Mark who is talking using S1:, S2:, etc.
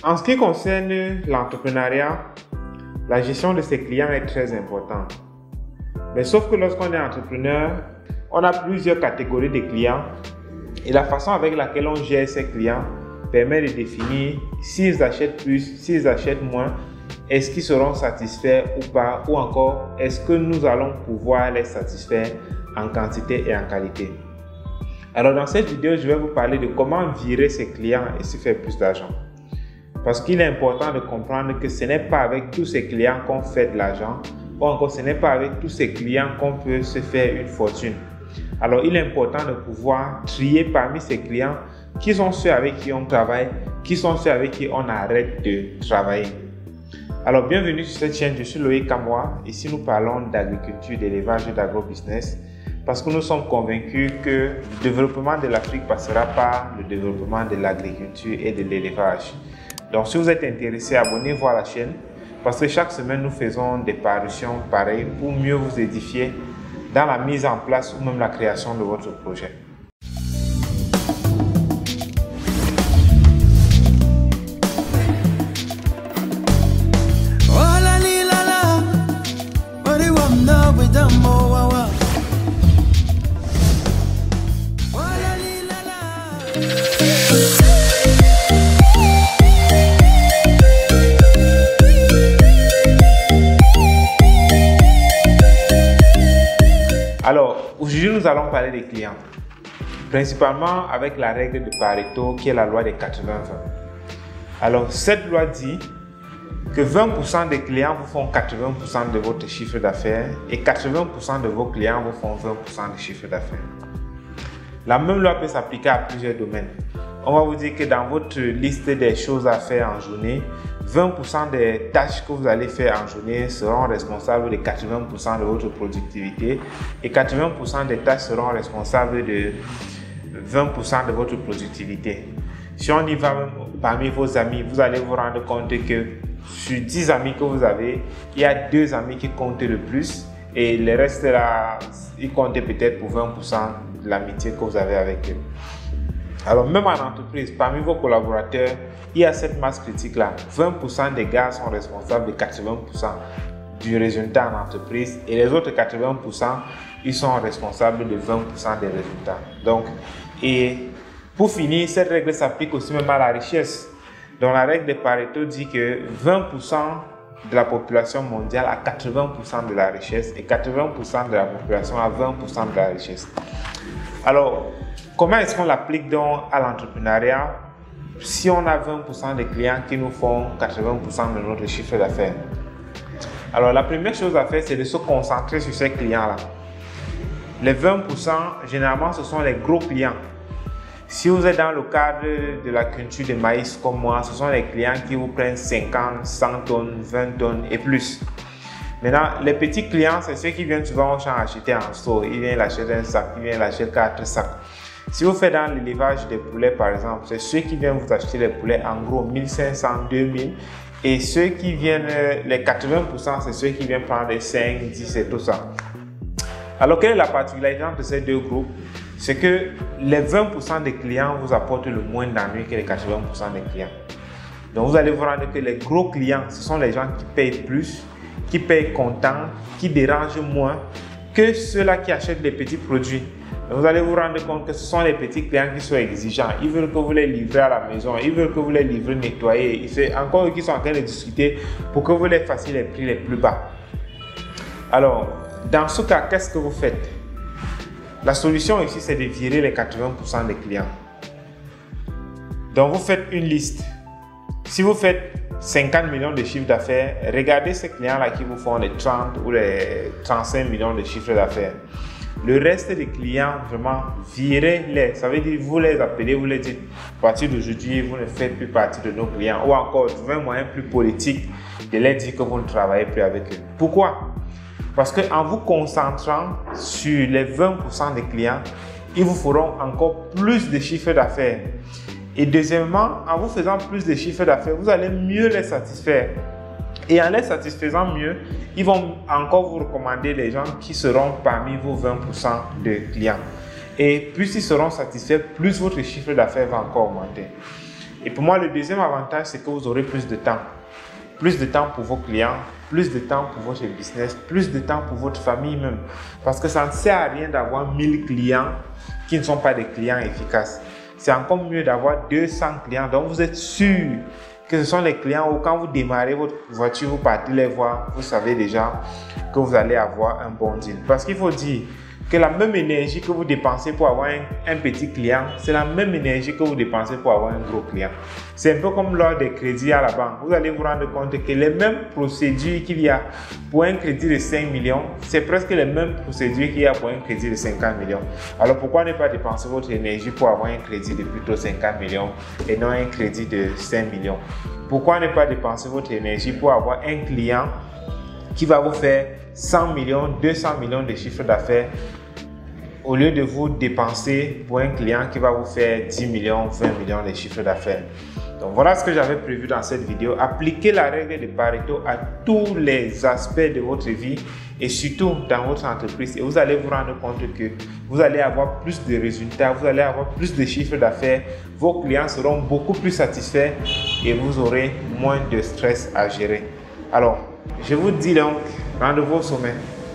S1: En ce qui concerne l'entrepreneuriat, la gestion de ses clients est très importante. Mais sauf que lorsqu'on est entrepreneur, on a plusieurs catégories de clients et la façon avec laquelle on gère ces clients permet de définir s'ils achètent plus, s'ils achètent moins, est-ce qu'ils seront satisfaits ou pas, ou encore est-ce que nous allons pouvoir les satisfaire en quantité et en qualité. Alors dans cette vidéo, je vais vous parler de comment virer ses clients et se faire plus d'argent. Parce qu'il est important de comprendre que ce n'est pas avec tous ces clients qu'on fait de l'argent, ou encore ce n'est pas avec tous ces clients qu'on peut se faire une fortune. Alors il est important de pouvoir trier parmi ces clients qui sont ceux avec qui on travaille, qui sont ceux avec qui on arrête de travailler. Alors bienvenue sur cette chaîne, je suis Loïc Kamoa. Ici nous parlons d'agriculture, d'élevage et d'agrobusiness parce que nous sommes convaincus que le développement de l'Afrique passera par le développement de l'agriculture et de l'élevage. Donc si vous êtes intéressé, abonnez-vous à la chaîne parce que chaque semaine nous faisons des parutions pareilles pour mieux vous édifier dans la mise en place ou même la création de votre projet. Alors, aujourd'hui, nous allons parler des clients, principalement avec la règle de Pareto qui est la loi des 80-20. Alors, cette loi dit que 20% des clients vous font 80% de votre chiffre d'affaires et 80% de vos clients vous font 20% de chiffre d'affaires. La même loi peut s'appliquer à plusieurs domaines. On va vous dire que dans votre liste des choses à faire en journée, 20% des tâches que vous allez faire en journée seront responsables de 80% de votre productivité et 80% des tâches seront responsables de 20% de votre productivité. Si on y va même parmi vos amis, vous allez vous rendre compte que sur 10 amis que vous avez, il y a 2 amis qui comptent le plus et le reste là, ils comptent peut-être pour 20% de l'amitié que vous avez avec eux. Alors même en entreprise, parmi vos collaborateurs, il y a cette masse critique-là. 20% des gars sont responsables de 80% du résultat en entreprise et les autres 80%, ils sont responsables de 20% des résultats. Donc, et pour finir, cette règle s'applique aussi même à la richesse. Donc la règle de Pareto dit que 20% de la population mondiale a 80% de la richesse et 80% de la population a 20% de la richesse. Alors, comment est-ce qu'on l'applique donc à l'entrepreneuriat si on a 20% de clients qui nous font 80% de notre chiffre d'affaires? Alors, la première chose à faire, c'est de se concentrer sur ces clients-là. Les 20%, généralement, ce sont les gros clients. Si vous êtes dans le cadre de la culture de maïs comme moi, ce sont les clients qui vous prennent 50, 100 tonnes, 20 tonnes et plus. Maintenant, les petits clients, c'est ceux qui viennent souvent au champ acheter en store. Ils viennent acheter un sac, ils viennent acheter 4 sacs. Si vous faites dans l'élevage des poulets, par exemple, c'est ceux qui viennent vous acheter les poulets en gros 1500, 2000. Et ceux qui viennent, les 80%, c'est ceux qui viennent prendre 5, 10 et tout ça. Alors, quelle est la particularité entre ces deux groupes? C'est que les 20% des clients vous apportent le moins d'ennuis que les 80% des clients. Donc, vous allez vous rendre que les gros clients, ce sont les gens qui payent plus, qui payent content, qui dérangent moins que ceux-là qui achètent des petits produits. Donc, vous allez vous rendre compte que ce sont les petits clients qui sont exigeants. Ils veulent que vous les livrez à la maison, ils veulent que vous les livrez nettoyés. C'est encore eux qui sont en train de discuter pour que vous les fassiez les prix les plus bas. Alors, dans ce cas, qu'est-ce que vous faites? La solution ici, c'est de virer les 80% des clients. Donc, vous faites une liste. Si vous faites 50 millions de chiffre d'affaires, regardez ces clients-là qui vous font les 30 ou les 35 millions de chiffre d'affaires. Le reste des clients, vraiment, virez-les. Ça veut dire, vous les appelez, vous les dites, à partir d'aujourd'hui, vous ne faites plus partie de nos clients. Ou encore, trouvez un moyen plus politique de leur dire que vous ne travaillez plus avec eux. Pourquoi? Parce qu'en vous concentrant sur les 20% des clients, ils vous feront encore plus de chiffre d'affaires. Et deuxièmement, en vous faisant plus de chiffre d'affaires, vous allez mieux les satisfaire. Et en les satisfaisant mieux, ils vont encore vous recommander les gens qui seront parmi vos 20% de clients. Et plus ils seront satisfaits, plus votre chiffre d'affaires va encore augmenter. Et pour moi, le deuxième avantage, c'est que vous aurez plus de temps. Plus de temps pour vos clients, plus de temps pour votre business, plus de temps pour votre famille même. Parce que ça ne sert à rien d'avoir 1000 clients qui ne sont pas des clients efficaces. C'est encore mieux d'avoir 200 clients. Donc, vous êtes sûr que ce sont les clients où quand vous démarrez votre voiture, vous partez les voir, vous savez déjà que vous allez avoir un bon deal. Parce qu'il faut dire que la même énergie que vous dépensez pour avoir un petit client, c'est la même énergie que vous dépensez pour avoir un gros client. C'est un peu comme lors des crédits à la banque. Vous allez vous rendre compte que les mêmes procédures qu'il y a pour un crédit de 5 millions, c'est presque les mêmes procédures qu'il y a pour un crédit de 50 millions. Alors pourquoi ne pas dépenser votre énergie pour avoir un crédit de plutôt 50 millions et non un crédit de 5 millions? Pourquoi ne pas dépenser votre énergie pour avoir un client qui va vous faire 100 millions, 200 millions de chiffre d'affaires au lieu de vous dépenser pour un client qui va vous faire 10 millions, 20 millions de chiffre d'affaires. Donc voilà ce que j'avais prévu dans cette vidéo. Appliquez la règle de Pareto à tous les aspects de votre vie et surtout dans votre entreprise et vous allez vous rendre compte que vous allez avoir plus de résultats, vous allez avoir plus de chiffre d'affaires, vos clients seront beaucoup plus satisfaits et vous aurez moins de stress à gérer. Alors, je vous dis donc, rendez-vous au sommet.